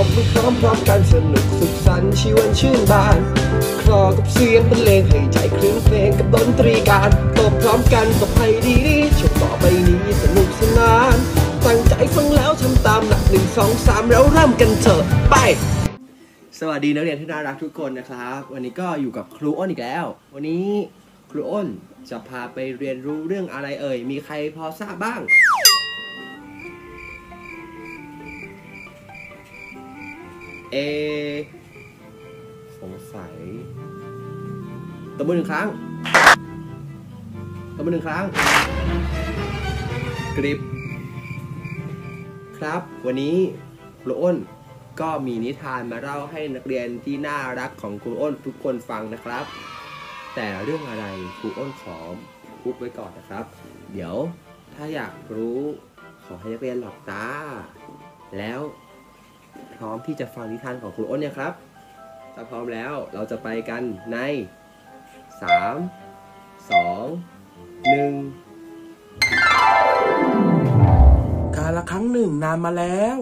บมือพร้อมกันสนุกสุขสันต์ชีวันชื่นบานคลอกับเสียงบรรเลงให้ใจคลื่นเพลงกับดนตรีการตบพร้อมกันตบให้ดีช่วงต่อไปนี้สนุกสนานตั้งใจฟังแล้วทำตามหลัก1 2 3แล้วเริ่มกันเถอะไปสวัสดีนักเรียนที่น่ารักทุกคนนะครับวันนี้ก็อยู่กับครูอ้นอีกแล้ววันนี้ครูอ้นจะพาไปเรียนรู้เรื่องอะไรเอ่ยมีใครพอทราบบ้างสงสัยตบมือ1 ครั้งตบมือ1 ครั้งกริบครับวันนี้ครูอ้นก็มีนิทานมาเล่าให้นักเรียนที่น่ารักของครูอ้นทุกคนฟังนะครับแต่เรื่องอะไรครูอ้นขอพูดไว้ก่อนนะครับเดี๋ยวถ้าอยากรู้ขอให้นักเรียนหลับตาแล้วพร้อมที่จะฟังนิทานของครูอ้นเนี่ยครับถ้าพร้อมแล้วเราจะไปกันใน3 2 1 กาลครั้งหนึ่งนานมาแล้ว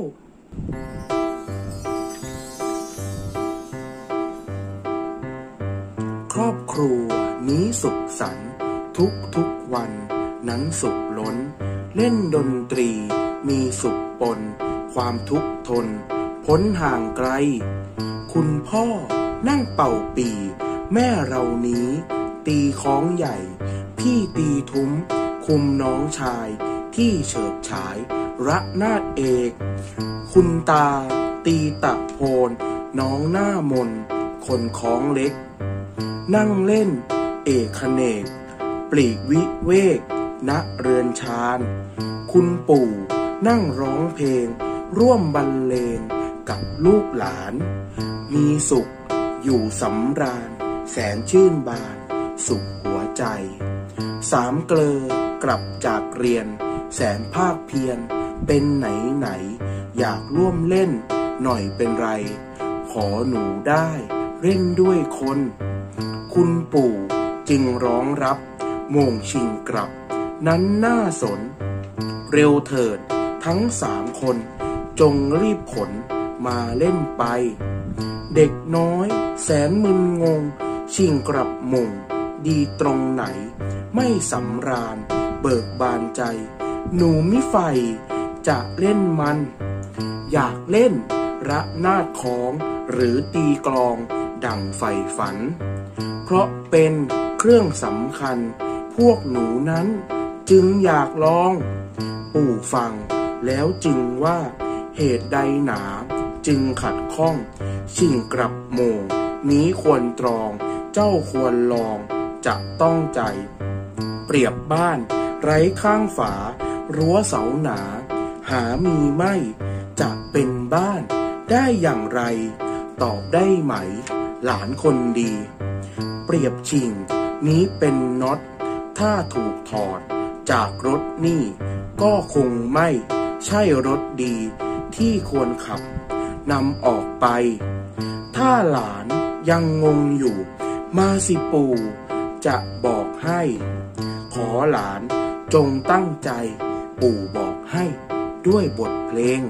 ครอบครัวนี้สุขสันต์ทุกวันนั้นสุขล้นเล่นดนตรีมีสุขปนความทุกข์ทนพ้นห่างไกลคุณพ่อนั่งเป่าปีแม่เรานี้ตีค้องใหญ่พี่ตีทุ้มคุมน้องชายที่เฉิดฉายระนาดเอกคุณตาตีตะโพนน้องหน้ามนคนค้องเล็กนั่งเล่นเอกเนกปลีกวิเวกณเรือนชานคุณปู่นั่งร้องเพลงร่วมบรรเลงกับลูกหลานมีสุขอยู่สำราญแสนชื่นบานสุขหัวใจสามเกลอกลับจากเรียนแสนภาคเพียรเป็นไหนอยากร่วมเล่นหน่อยเป็นไรขอหนูได้เล่นด้วยคนคุณปู่จึงร้องรับโมงชิงกลับนั้นน่าสนเร็วเถิดทั้ง3 คนจงรีบขนมาเล่นไปเด็กน้อยแสนมึนงงชิงกลับมงดีตรงไหนไม่สำราญเบิกบานใจหนูมิไฟจะเล่นมันอยากเล่นระนาดของหรือตีกลองดังใฝ่ฝันเพราะเป็นเครื่องสำคัญพวกหนูนั้นจึงอยากลองปู่ฟังแล้วจึงว่าเหตุใดหนาจึงขัดข้องชิงกลับโมงนี้ควรตรองเจ้าควรลองจะต้องใจเปรียบบ้านไร้ข้างฝารั้วเสาหนาหามีไม่จะเป็นบ้านได้อย่างไรตอบได้ไหมหลานคนดีเปรียบชิงนี้เป็นน็อตถ้าถูกถอดจากรถนี่ก็คงไม่ใช่รถดีที่ควรขับนำออกไปถ้าหลานยังงงอยู่มาสิปู่จะบอกให้ขอหลานจงตั้งใจปู่บอกให้ด้วยบทเพลง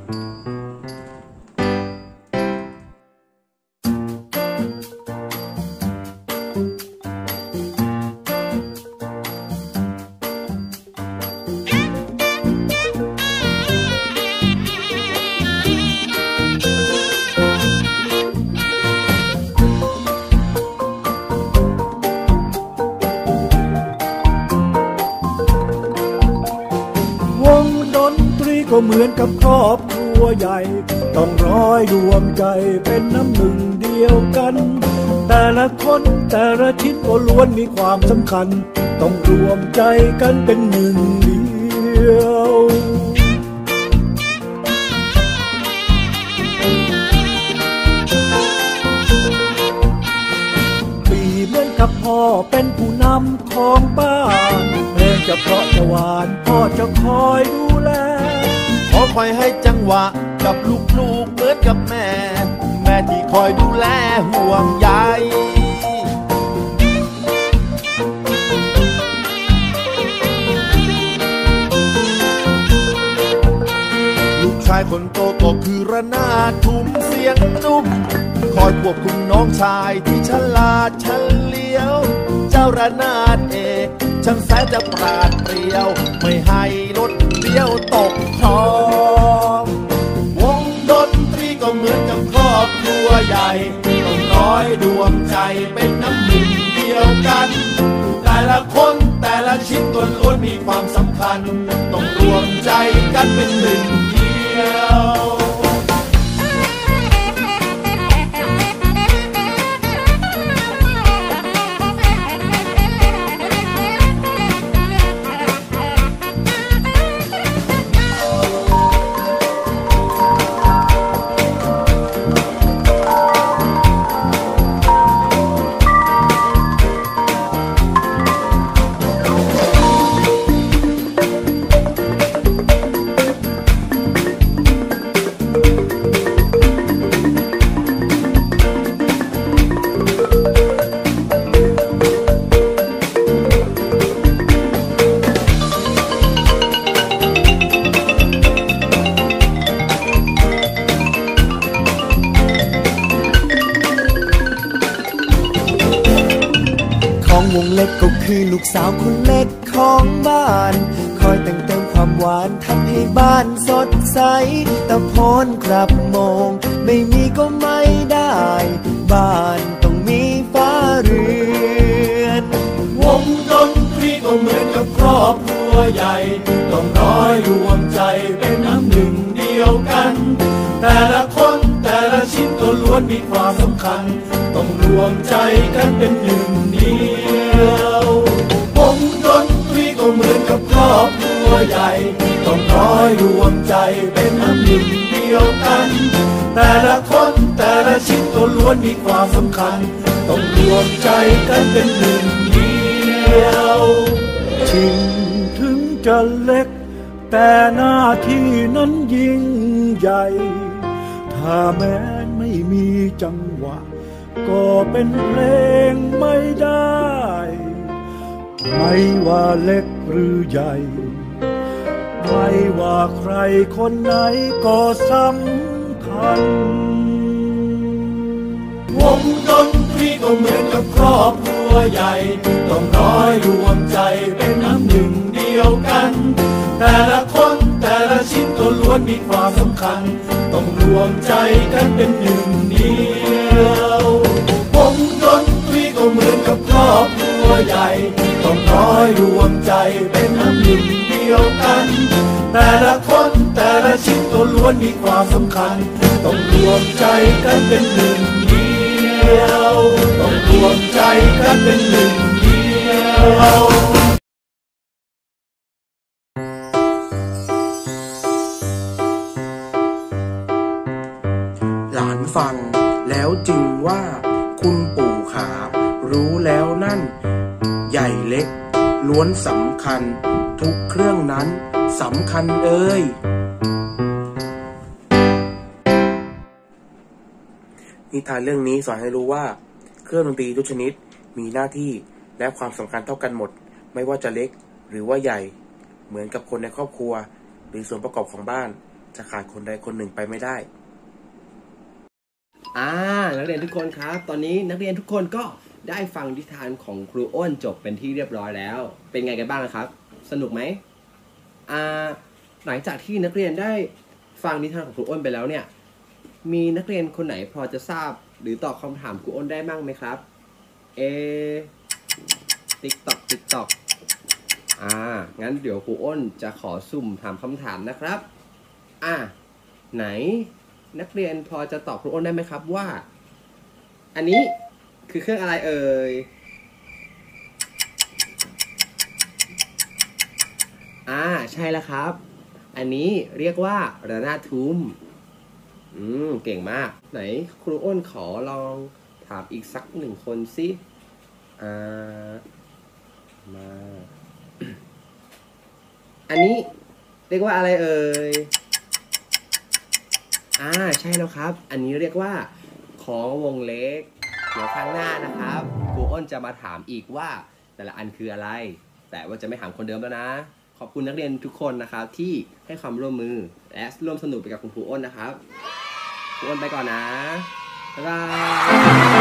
ก็เหมือนกับครอบครัวใหญ่ต้องร้อยรวมใจเป็นน้ำหนึ่งเดียวกันแต่ละคนแต่ละชิ้นก็ล้วนมีความสำคัญต้องรวมใจกันเป็นหนึ่งเดียวปีเหมือนกับพ่อเป็นผู้นำของบ้านเพลงจะเพราะจะหวานพ่อจะคอยดูแลขอคอยให้จังหวะกับลูกๆเหมือนกับแม่ที่คอยดูแลห่วงใยลูกชายายคนโตก็คือระนาดทุ้มเสียงนุ่มคอยควบคุมน้องชายที่ฉลาดเฉลียว เจ้าระนาดเอกช่างแสนจะปราดเปรียวไม่ให้รถเลี้ยวตกคลองวงดนตรีก็เหมือนกับครอบครัวใหญ่ต้องร้อยดวงใจเป็นน้ำหนึ่งเดียวกันแต่ละคนแต่ละชิ้นก็ล้วนมีความสำคัญต้องรวมใจกันเป็นหนึ่งเดียววงเล็กก็คือลูกสาวคนเล็กของบ้านคอยแต่งเติมความหวานทำให้บ้านสดใสแต่พรกลับมองไม่มีก็ไม่ได้บ้านต้องมีฟ้าเรือนวงดนตรีก็เหมือนกับครอบครัวใหญ่ต้องร้อยรวมใจเป็นน้ำหนึ่งเดียวกันแต่ละคนแต่ละชิ้นก็ล้วนมีความสำคัญต้องรวมใจกันเป็นหนึ่งเดียววงดนตรีก็เหมือนกับครอบครัวใหญ่ต้องร้อยรวมใจเป็นน้ำหนึ่งเดียวกันแต่ละคนแต่ละชิ้นก็ล้วนมีความสำคัญต้องรวมใจกันเป็นหนึ่งเดียวชิงถึงจะเล็กแต่หน้าที่นั้นยิ่งใหญ่ถ้าแม้ไม่มีจังหวะก็เป็นเพลงไม่ได้ไม่ว่าเล็กหรือใหญ่ไม่ว่าใครคนไหนก็สำคัญวงดนตรีก็เหมือนกับครอบครัวใหญ่ต้องร้อยรวมใจเป็นน้ำหนึ่งเดียวกันแต่ละคนแต่ละชิ้นก็ล้วนมีความสำคัญต้องรวมใจกันเป็นหนึ่งเดียววงดนตรีก็เหมือนกับครอบครัวใหญ่ต้องร้อยรวมใจเป็นน้ำหนึ่งเดียวกันแต่ละคนแต่ละชิ้นก็ล้วนมีความสำคัญต้องรวมใจกันเป็นหนึ่งเดียวต้องรวมใจกันเป็นหนึ่งเดียวหลานฟังแล้วจึงว่าคุณปู่ขารู้แล้วนั่นใหญ่เล็กล้วนสำคัญทุกเครื่องนั้นสำคัญเอ่ยนิทานเรื่องนี้สอนให้รู้ว่าเครื่องดนตรีทุกชนิดมีหน้าที่และความสำคัญเท่ากันหมดไม่ว่าจะเล็กหรือว่าใหญ่เหมือนกับคนในครอบครัวหรือส่วนประกอบของบ้านจะขาดคนใดคนหนึ่งไปไม่ได้นักเรียนทุกคนครับตอนนี้นักเรียนทุกคนก็ได้ฟังนิทานของครูอ้นจบเป็นที่เรียบร้อยแล้วเป็นไงกันบ้างครับสนุกไหมหลังจากที่นักเรียนได้ฟังนิทานของครูอ้นไปแล้วเนี่ยมีนักเรียนคนไหนพอจะทราบหรือตอบคำถามครูอ้นได้บ้างไหมครับติ๊กตอกงั้นเดี๋ยวครูอ้นจะขอสุ่มถามคำถามนะครับไหนนักเรียนพอจะตอบครูอ้นได้ไหมครับว่าอันนี้คือเครื่องอะไรเอ่ยใช่แล้วครับอันนี้เรียกว่าระนาดทุ้มเก่งมากไหนครูอ้นขอลองถามอีกสักหนึ่งคนสิมาอันนี้เรียกว่าอะไรเอ่ยใช่แล้วครับอันนี้เรียกว่าของวงเล็กเดี๋ยวข้างหน้านะครับครูอ้นจะมาถามอีกว่าแต่ละอันคืออะไรแต่ว่าจะไม่ถามคนเดิมแล้วนะขอบคุณนักเรียนทุกคนนะครับที่ให้ความร่วมมือและร่วมสนุกไปกับคุณครูอ้นนะครับครูอ้นไปก่อนนะบ๊ายบาย